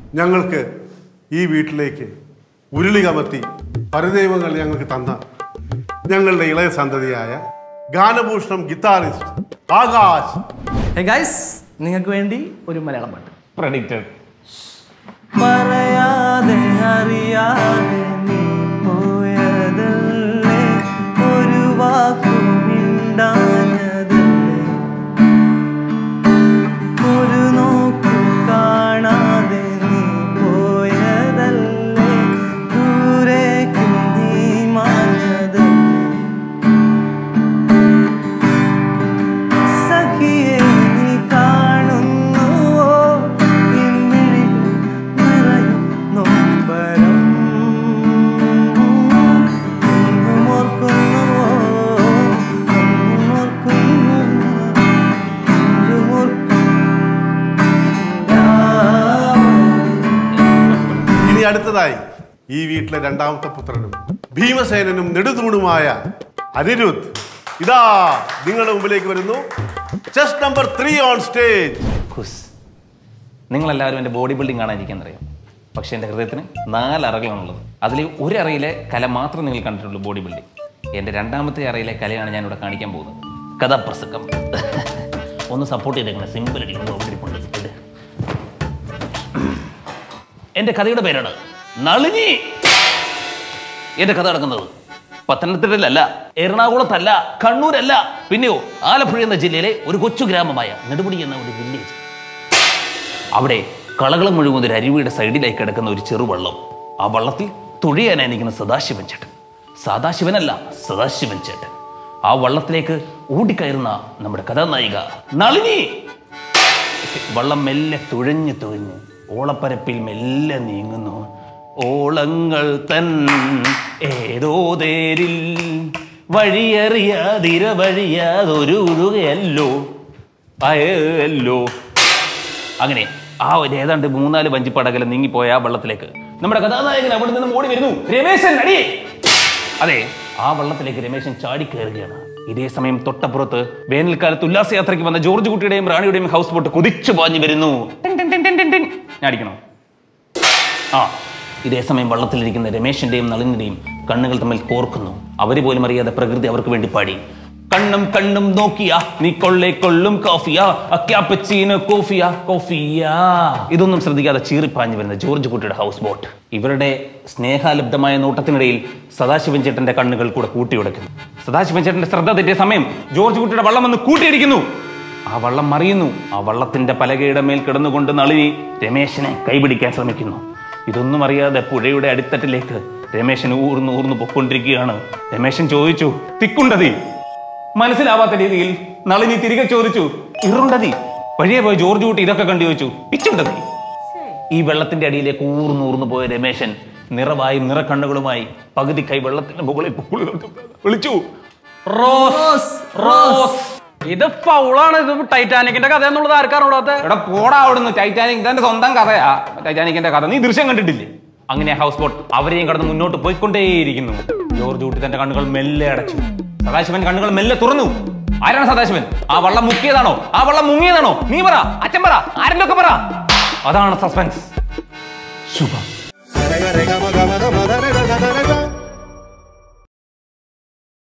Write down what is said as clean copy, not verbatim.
ഞങ്ങൾക്ക് ഈ വീട്ടിലേക്ക് ഉരുളി കമത്തി പരദൈവങ്ങൾ ഞങ്ങൾക്ക് തന്ന ഞങ്ങളുടെ ഇളയ സന്തതിയായ ഗാനഭൂഷണം ഗിത്താറിസ്റ്റ് ആകാശ്. ഗൈസ്, നിങ്ങൾക്ക് വേണ്ടി ഒരു മലയാളം പാട്ട്. പ്രഡിക്റ്റഡ്. പറയാതെ അറിയാതെ നീ പോയതല്ലേ, ഒരു വാക്കുമിണ്ടാഞ്ഞതല്ലേ, ഒരു നോക്കു കാണാതെ നീ പോയതല്ലേ, ദൂരേക്ക് നീ മാഞ്ഞതല്ലേ, സഖിയെ നീ കാണുന്നുവോ എന്നിൽ നിറയും നൊമ്പരം, ഒന്നും ഓർക്കുന്നുവോ ഒന്നും ഓർക്കുന്നു ഒന്നും ഓർക്കുന്നു. ഇനി അടുത്തതായി ഈ വീട്ടിലെ രണ്ടാമത്തെ പുത്രനും ഭീമസേനനും നെടുതൂണുമായ അനിരുദ്ധ് ഇതാ നിങ്ങളുടെ മുമ്പിലേക്ക് വരുന്നു. Chest number 3 on stage. നിങ്ങളെല്ലാവരും എൻ്റെ ബോഡി ബിൽഡിംഗ് കാണാനിരിക്കാൻ അറിയാം. പക്ഷെ എൻ്റെ ഹൃദയത്തിന് 4 അറകളാണുള്ളത്. അതിൽ ഒരു അറയിലെ കല മാത്രം നിങ്ങൾ കണ്ടിട്ടുള്ളൂ, ബോഡി ബിൽഡിംഗ്. എൻ്റെ രണ്ടാമത്തെ അറയിലെ കലയാണ് ഞാനിവിടെ കാണിക്കാൻ പോകുന്നത്, കഥാപ്രസംഗം. ഒന്ന് സപ്പോർട്ട് ചെയ്തേക്കണം, സിമ്പിൾ അടിക്കുന്നു. എൻ്റെ കഥയുടെ പേരാണ് നളിനി. എൻ്റെ കഥ നടക്കുന്നത് പത്തനംതിട്ടയിലല്ല, എറണാകുളത്തല്ല, കണ്ണൂരല്ല, പിന്നെയോ ആലപ്പുഴ എന്ന ജില്ലയിലെ ഒരു കൊച്ചു ഗ്രാമമായ നെടുമുടി എന്ന ഒരു വില്ലേജ്. അവിടെ കളകളം മുഴുവൻ ഒരു അരുവിയുടെ സൈഡിലായി കിടക്കുന്ന ഒരു ചെറുവള്ളം. ആ വള്ളത്തിൽ തുഴയാനായി നിൽക്കുന്ന സദാശിവൻ ചേട്ടൻ. സദാശിവനല്ല, സദാശിവൻ ചേട്ടൻ. ആ വള്ളത്തിലേക്ക് ഓടിക്കയറുന്ന നമ്മുടെ കഥാനായിക നളിനി. വള്ളം മെല്ലെ തുഴഞ്ഞു തുഴഞ്ഞ് ഓളപ്പരപ്പിൽ മെല്ലെ നീങ്ങുന്നു. ഓളങ്ങൾ തൻ ഏതോ തേരിൽ വഴിയറിയാതിരവഴിയാതൊരു ഉരുകയല്ലോ അയല്ലോ. അങ്ങനെ ആ ഒരു ഏതാണ്ട് 3-4 വഞ്ചിപ്പടകല നീങ്ങിപ്പോയ ആ വള്ളത്തിലേക്ക് നമ്മുടെ കഥാനായകൻ അവിടെ നിന്ന് ഓടി വരുന്നു. രമേശൻ അടി. അതെ, ആ വള്ളത്തിലേക്ക് രമേശൻ ചാടിക്കയറുകയാണ്. ഇതേ സമയം തൊട്ടപ്പുറത്ത് വേനൽക്കാലത്ത് ഉല്ലാസയാത്രയ്ക്ക് വന്ന ജോർജ് കുട്ടിയുടെയും റാണിയുടെയും ഹൗസ് ബോട്ട് കുതിച്ചു പാഞ്ഞു വരുന്നു. ഞാൻ അടിക്കണോ? ആ, ഇതേ സമയം വള്ളത്തിലിരിക്കുന്ന രമേശന്റെയും നളിനിയുടെയും കണ്ണുകൾ തമ്മിൽ കോർക്കുന്നു. അവര് പോലും അറിയാതെ പ്രകൃതി അവർക്ക് വേണ്ടി പാടി. കണ്ണും കണ്ണും നോക്കിയാ നീ കൊള്ളേ കൊള്ളും കോഫിയാ അക്യാപ്പച്ചീനോ കോഫിയാ കോഫിയാ. ഇതൊന്നും ശ്രദ്ധിക്കാതെ ചീറിപ്പാഞ്ഞു വരുന്ന ജോർജ് കുട്ടിയുടെ ഹൗസ് ബോട്ട്. ഇവരുടെ സ്നേഹാലബ്ധമായ നോട്ടത്തിനിടയിൽ സദാശിവൻ ചേട്ടന്റെ കണ്ണുകൾ കൂടെ കൂട്ടിയുടയ്ക്കുന്നു. സദാശിവൻ ചേട്ടന്റെ ശ്രദ്ധ തെറ്റിയ സമയം ജോർജ് കുട്ടിയുടെ വള്ളം വന്ന് കൂട്ടിയിടിക്കുന്നു. ആ വള്ളം മറിയുന്നു. ആ വള്ളത്തിന്റെ പലകയുടെ മേൽ കിടന്നുകൊണ്ട് നളിനി രമേശനെ കൈപിടിക്കാൻ ശ്രമിക്കുന്നു. ഇതൊന്നും അറിയാതെ പുഴയുടെ അടിത്തട്ടിലേക്ക് രമേശൻ ഊർന്നു പൊക്കൊണ്ടിരിക്കുകയാണ്. രമേശൻ ചോദിച്ചു, തിക്കുണ്ടതി? മനസ്സിലാവാത്ത രീതിയിൽ നളിനി തിരികെ ചോദിച്ചു, ഇറുണ്ടതി? വഴിയെ പോയ ജോർജ് കുട്ടി ഇതൊക്കെ കണ്ടു ചോദിച്ചു, പിച്ചുണ്ടതി? ഈ വെള്ളത്തിന്റെ അടിയിലേക്ക് ഊർന്നു പോയ രമേശൻ നിറവായും നിറക്കണ്ണുകളുമായി പകുതി കൈ വെള്ളത്തിന്റെ മുകളിൽ വിളിച്ചു, റോസ് റോസ്. ഇത് ഫൗളാണ്. ഇത് ടൈറ്റാനിക്കിന്റെ കഥ എന്നുള്ളത് ആർക്കാണോടാത്ത? എടാ പോടാ അവിടുന്ന്. ടൈറ്റാനിക് ഇതെന്റെ സ്വന്തം കഥയാ. ടൈറ്റാനിക്കിന്റെ കഥ നീ ദൃശ്യം കണ്ടിട്ടില്ലേ? അങ്ങനെ ഹൗസ് ബോട്ട് അവരെയും കടന്ന് മുന്നോട്ട് പോയിക്കൊണ്ടേയിരിക്കുന്നു. ജോർജ് കുട്ടി തന്റെ കണ്ണുകൾ മെല്ലെ അടച്ചു. സദാശിവൻ കണ്ണുകൾ മെല്ലെ തുറന്നു. ആരാണ് സദാശിവൻ? ആ വള്ളം മുക്കിയതാണോ? ആ വള്ളം മുങ്ങിയതാണോ? നീ പറ, അച്ഛൻ പറ, ആരെങ്കിലും ഒക്കെ പറ. അതാണ് സസ്പെൻസ്. ശുഭം.